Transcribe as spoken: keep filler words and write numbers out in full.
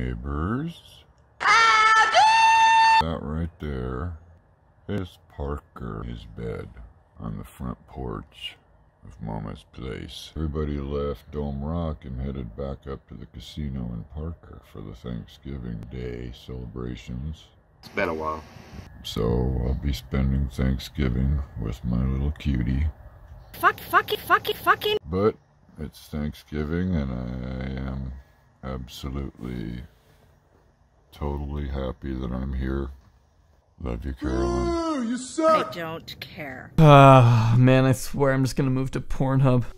neighbors. That right there is Parker in his bed on the front porch of Mama's place. Everybody left Dome Rock and headed back up to the casino in Parker for the Thanksgiving Day celebrations. It's been a while. So I'll be spending Thanksgiving with my little cutie. Fuck, fucking, fucking, fucking. But it's Thanksgiving and I am absolutely, totally happy that I'm here. Love you, Carolyn. Ooh, you suck. I don't care. Ah, uh, man, I swear I'm just gonna move to Pornhub.